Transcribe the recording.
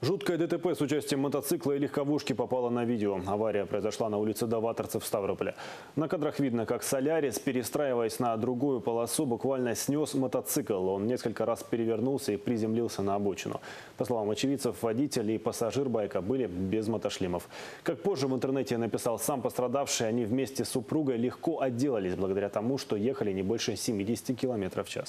Жуткое ДТП с участием мотоцикла и легковушки попало на видео. Авария произошла на улице Даваторцев в Ставрополе. На кадрах видно, как Солярис, перестраиваясь на другую полосу, буквально снес мотоцикл. Он несколько раз перевернулся и приземлился на обочину. По словам очевидцев, водитель и пассажир байка были без мотошлемов. Как позже в интернете написал сам пострадавший, они вместе с супругой легко отделались благодаря тому, что ехали не больше 70 км в час.